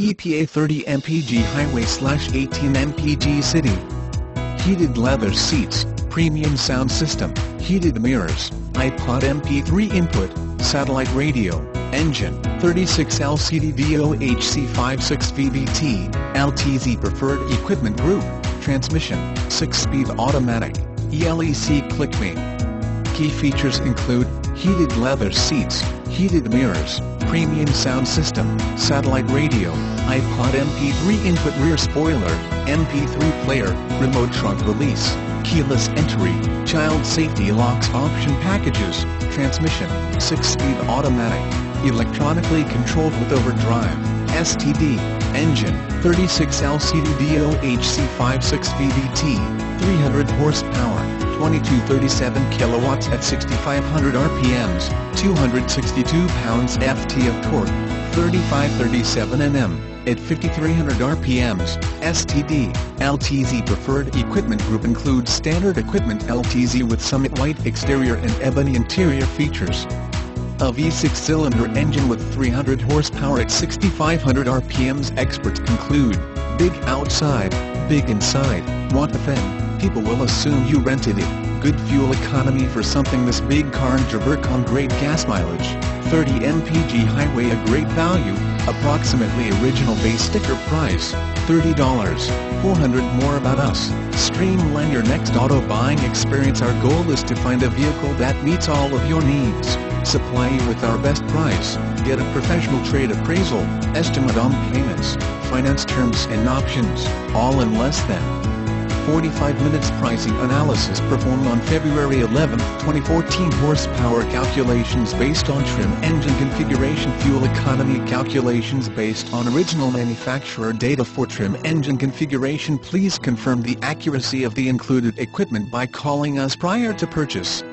EPA 30 mpg highway/18 mpg city. Heated leather seats, premium sound system, heated mirrors, iPod MP3 input, satellite radio, engine, 36 LCD VOHC 56 VVT, LTZ preferred equipment group, transmission, 6-speed automatic, ELEC ClickMe. Key features include heated leather seats, heated mirrors, premium sound system, satellite radio, iPod MP3 input, rear spoiler, MP3 player, remote trunk release, keyless entry, child safety locks option packages, transmission, 6-speed automatic, electronically controlled with overdrive, STD, engine, 36 LCD VOHC 56 VVT, 300 horsepower, 2237 kilowatts at 6500 RPMs, 262 pounds-ft of torque, 3537 Nm, at 5300 RPMs, STD. LTZ preferred equipment group includes standard equipment LTZ with Summit white exterior and ebony interior features. A V6-cylinder engine with 300 horsepower at 6500 RPMs. Experts conclude, big outside, big inside. Want the fan? People will assume you rented it. Good fuel economy for something this big. Car and Travercon great gas mileage. 30 mpg highway a great value. Approximately original base sticker price, $30. 400 more about us. Streamline your next auto buying experience. Our goal is to find a vehicle that meets all of your needs. Supply you with our best price. Get a professional trade appraisal, estimate on payments, finance terms and options, all in less than 45 minutes. Pricing analysis performed on February 11, 2014. Horsepower calculations based on trim, engine configuration, fuel economy calculations based on original manufacturer data for trim, engine configuration. Please confirm the accuracy of the included equipment by calling us prior to purchase.